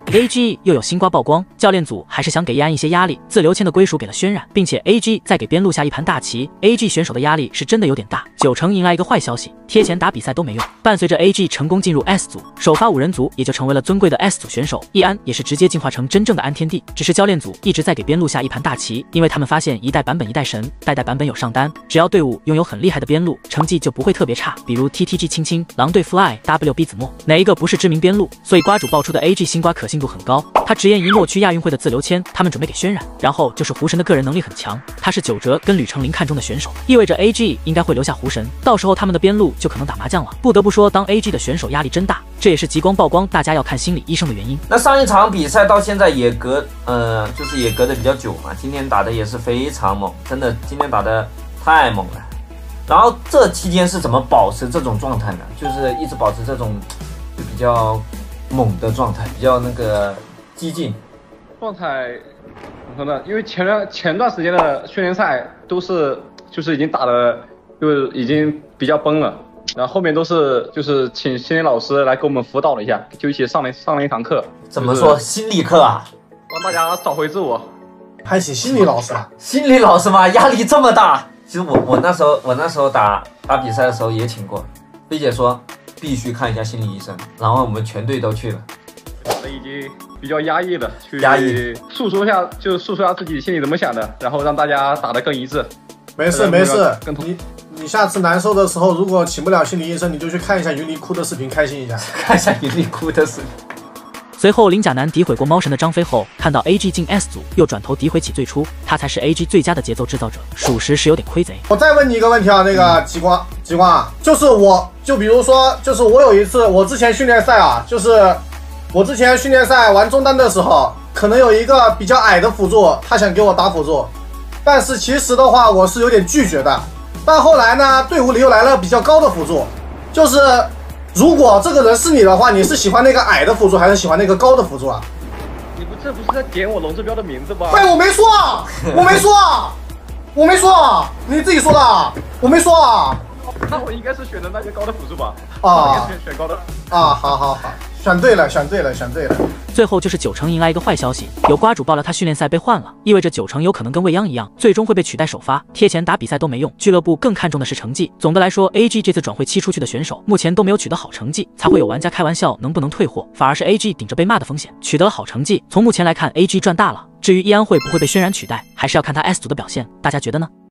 AG 又有新瓜曝光，教练组还是想给易安一些压力，自刘谦的归属给了轩然，并且 AG 再给边路下一盘大棋。AG 选手的压力是真的有点大。9成迎来一个坏消息，贴钱打比赛都没用。伴随着 AG 成功进入 S 组，首发5人组也就成为了尊贵的 S 组选手。易安也是直接进化成真正的安天帝。只是教练组一直在给边路下一盘大棋，因为他们发现一代版本一代神，代代版本有上单，只要队伍拥有很厉害的边路，成绩就不会特别差。比如 TTG 青青、狼队 Fly、WB 子墨，哪一个不是知名边路？所以瓜主爆出的 AG 新瓜可信度很高。他直言一诺区亚运会的自刘谦，他们准备给轩然。然后就是胡神的个人能力很强，他是9哲跟吕成林看中的选手，意味着 AG 应该会留下胡神，到时候他们的边路就可能打麻将了。不得不说，当 AG 的选手压力真大，这也是极光曝光大家要看心理医生的原因。 那上一场比赛到现在也隔的比较久嘛，今天打的也是非常猛，真的今天打的太猛了。然后这期间是怎么保持这种状态呢？就是一直保持这种就比较猛的状态，比较那个激进状态。怎么说呢？因为前段时间的训练赛都是就是已经打的就已经比较崩了，然后后面都是就是请心理老师来给我们辅导了一下，就一起上了一堂课。 怎么说？心理课啊？ 让大家找回自我。 还请心理老师啊？ 心理老师吗？压力这么大？其实我那时候打比赛的时候也请过，菲姐说必须看一下心理医生，然后我们全队都去了。 已经比较压抑了，去诉说一下自己心里怎么想的，然后让大家打得更一致。 没事，你下次难受的时候，如果请不了心理医生，你就去看一下云里哭的视频，开心一下。 看一下云里哭的视频。 随后，林甲男诋毁过猫神的张飞后，看到 AG 进 S 组，又转头诋毁起最初他才是 AG 最佳的节奏制造者，属实是有点亏贼。 我再问你一个问题啊，那个极光啊，就比如说，就是我有一次，我之前训练赛啊，就是我之前训练赛玩中单的时候，可能有一个比较矮的辅助，他想给我打辅助，但是其实的话我是有点拒绝的。但后来呢，队伍里又来了比较高的辅助，就是。如果这个人是你的话，你是喜欢那个矮的辅助还是喜欢那个高的辅助啊？ 这不是在点我龙之标的名字吧？ 喂，我没说，我没说，你自己说的，我没说啊。 那我应该是选的那个高的辅助吧？ 啊， 选高的啊，好，选对了。 最后就是9成迎来一个坏消息，有瓜主爆料他训练赛被换了，意味着9成有可能跟未央一样，最终会被取代首发，贴钱打比赛都没用。俱乐部更看重的是成绩。总的来说 ，AG 这次转会期出去的选手，目前都没有取得好成绩，才会有玩家开玩笑能不能退货，反而是 AG 顶着被骂的风险取得了好成绩。从目前来看 ，AG 赚大了。至于易安会不会被轩然取代，还是要看他 S 组的表现，大家觉得呢？